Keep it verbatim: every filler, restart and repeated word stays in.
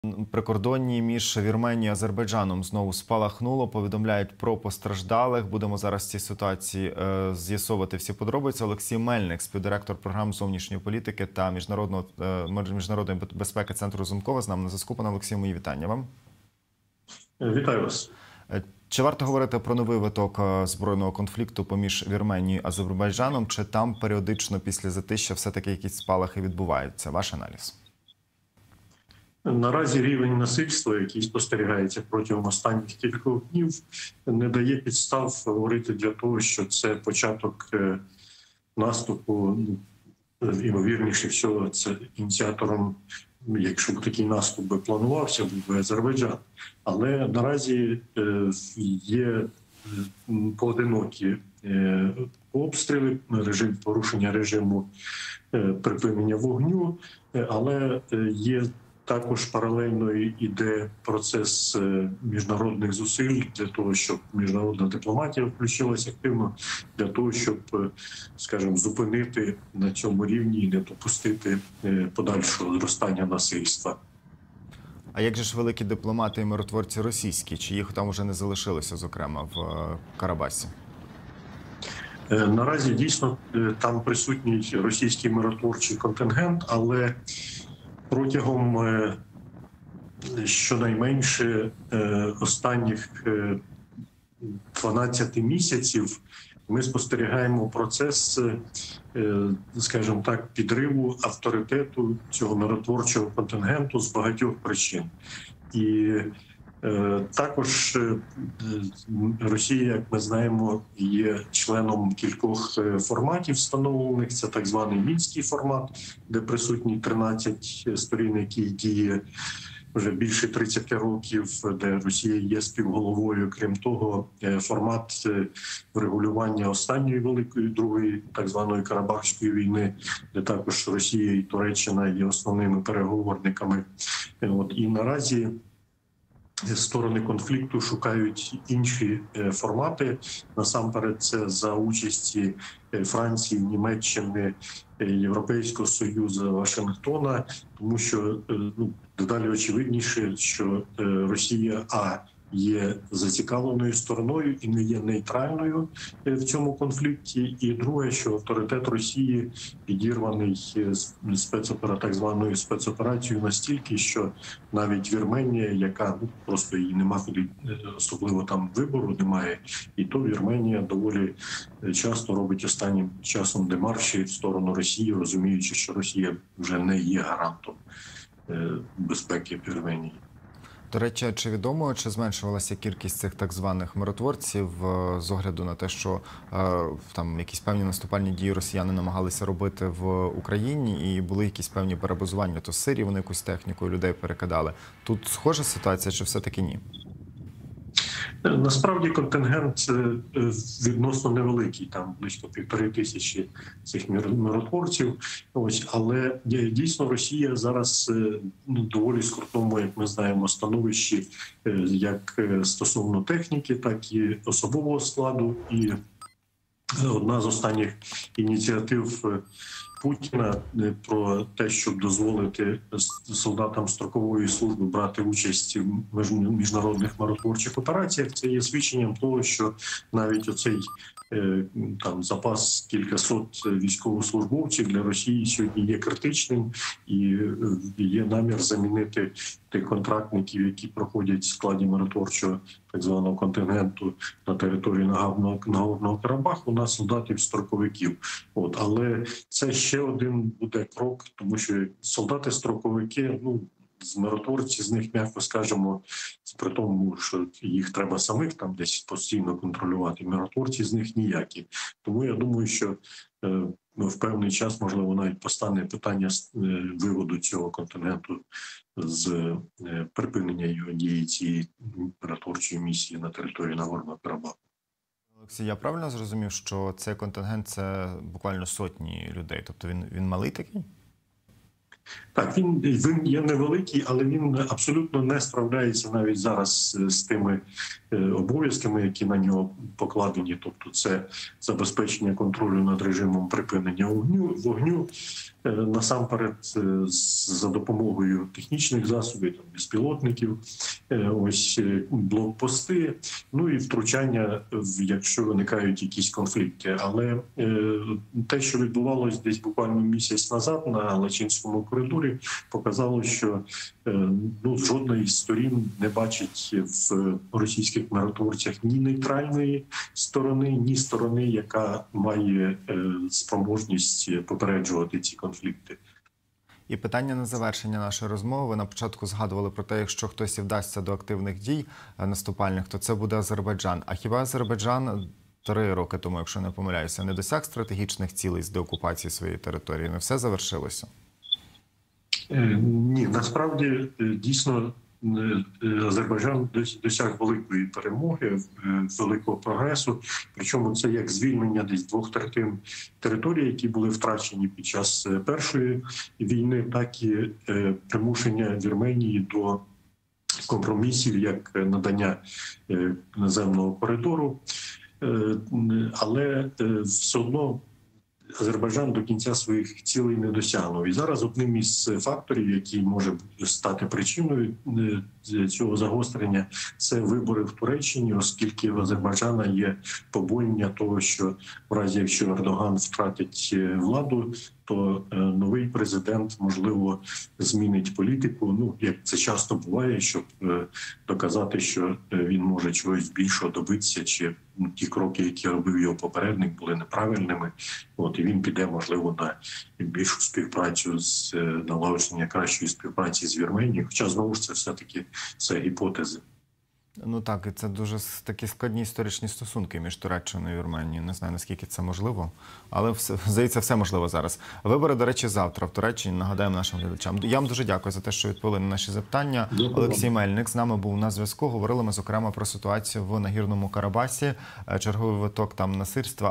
Прикордонні між Вірменією і Азербайджаном знову спалахнуло, повідомляють про постраждалих. Будемо зараз в цій ситуації е, з'ясовувати всі подробиці. Олексій Мельник, співдиректор програм зовнішньої політики та міжнародного, е, міжнародної безпеки Центру Разумкова, з нами на зв'язку. Пане Олексію, мої вітання вам. Вітаю вас. Чи варто говорити про новий виток збройного конфлікту поміж Вірменією і Азербайджаном, чи там періодично після затища все-таки якісь спалахи відбуваються? Ваш аналіз? Наразі рівень насильства, який спостерігається протягом останніх кількох днів, не дає підстав говорити для того, що це початок наступу. Ймовірніше всього, це ініціатором, якщо б такий наступ би планувався, був би Азербайджан. Але наразі є поодинокі обстріли, режим порушення режиму припинення вогню, але є також паралельно йде процес міжнародних зусиль для того, щоб міжнародна дипломатія включилася активно, для того, щоб, скажімо, зупинити на цьому рівні і не допустити подальшого зростання насильства. А як же ж великі дипломати і миротворці російські? Чи їх там вже не залишилося, зокрема, в Карабасі? Наразі дійсно там присутній російський миротворчий контингент, але протягом щонайменше останніх дванадцяти місяців ми спостерігаємо процес, скажімо так, підриву авторитету цього миротворчого контингенту з багатьох причин. І також Росія, як ми знаємо, є членом кількох форматів встановлених. Це так званий Мінський формат, де присутні тринадцять сторін, який діє вже більше тридцяти років, де Росія є співголовою. Крім того, формат врегулювання останньої великої, другої так званої Карабахської війни, де також Росія і Туреччина є основними переговорниками. От, і наразі сторони конфлікту шукають інші формати. Насамперед, це за участі Франції, Німеччини, Європейського Союзу, Вашингтона, тому що ну, дедалі очевидніше, що Росія а є зацікавленою стороною і не є нейтральною в цьому конфлікті. І друге, що авторитет Росії підірваний спецопера, так званою спецоперацією настільки, що навіть Вірменія, яка ну, просто її нема куди, особливо там вибору немає, і то Вірменія доволі часто робить останнім часом демарші в сторону Росії, розуміючи, що Росія вже не є гарантом безпеки Вірменії. До речі, чи відомо, чи зменшувалася кількість цих так званих миротворців з огляду на те, що е, там якісь певні наступальні дії росіяни намагалися робити в Україні і були якісь певні перебазування, то з Сирії вони якусь техніку людей перекидали. Тут схожа ситуація, чи все-таки ні? Насправді контингент відносно невеликий, там близько півтори тисячі цих миротворців. Ось, але дійсно Росія зараз ну, доволі скрутному, як ми знаємо, становищі як стосовно техніки, так і особового складу. І одна з останніх ініціатив Путіна про те, щоб дозволити солдатам строкової служби брати участь в міжнародних миротворчих операціях, це є свідченням того, що навіть оцей там запас кількасот військовослужбовців для Росії сьогодні є критичним, і є намір замінити тих контрактників, які проходять в складі миротворчого так званого контингенту на території Нагорного Карабаху на солдатів-строковиків. От, але це ще один буде крок, тому що солдати-строковики, ну, з миротворці з них, м'яко скажемо, при тому, що їх треба самих там десь постійно контролювати. Миротворці з них ніякі. Тому я думаю, що е, в певний час, можливо, навіть постане питання виводу цього контингенту з е, припинення його дії цієї миротворчої місії на території Нагорного Карабаху. Олексій, я правильно зрозумів, що цей контингент – це буквально сотні людей? Тобто він, він малий такий? Так, він, він є невеликий, але він абсолютно не справляється навіть зараз з тими обов'язками, які на нього покладені. Тобто це забезпечення контролю над режимом припинення вогню, вогню е, насамперед е, з- за допомогою технічних засобів, там, безпілотників, е, ось е, блокпости, ну і втручання, в- якщо виникають якісь конфлікти. Але е, те, що відбувалось десь буквально місяць назад на Лачинському коридорі, показало, що е, ну, жодної з сторін не бачить в російських миротворцях ні нейтральної сторони, ні сторони, яка має е, спроможність попереджувати ці конфлікти. І питання на завершення нашої розмови. Ви на початку згадували про те, якщо хтось і вдасться до активних дій е, наступальних, то це буде Азербайджан. А хіба Азербайджан три роки тому, якщо не помиляюся, не досяг стратегічних цілей з деокупації своєї території? Не все завершилося? Е, Ні, насправді е, дійсно е, е, Азербайджан дос- досяг великої перемоги, е, великого прогресу. Причому це як звільнення десь двох третин території, які були втрачені під час е, першої війни, так і е, примушення Вірменії до компромісів, як надання е, наземного коридору. Е, Але е, все одно Азербайджан до кінця своїх цілей не досягнув. І зараз одним із факторів, який може стати причиною е, цього загострення, це вибори в Туреччині, оскільки в Азербайджана є побоєння того, що в разі, якщо Ердоган втратить е, владу, то е, новий президент, можливо, змінить політику. Ну, як це часто буває, щоб е, доказати, що е, він може чогось більшого добитися, чи ну, ті кроки, які робив його попередник, були неправильними. От і він піде, можливо, на більшу співпрацю з е, налагодження кращої співпраці з Вірменією. Хоча знову ж це все таки це гіпотези. Ну так, і це дуже с- такі складні історичні стосунки між Туреччиною і Вірменією. Не знаю, наскільки це можливо, але все, здається, все можливо зараз. Вибори, до речі, завтра в Туреччині, нагадаємо нашим глядачам. Я вам дуже дякую за те, що відповіли на наші запитання. Дякую Олексій вам. Мельник з нами був на зв'язку. Говорили ми, зокрема, про ситуацію в Нагірному Карабасі, е, черговий виток там насильства.